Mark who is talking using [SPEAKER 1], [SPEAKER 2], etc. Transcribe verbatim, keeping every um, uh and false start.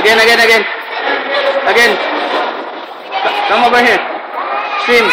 [SPEAKER 1] Again, again, again. Again. Come over here. Swim.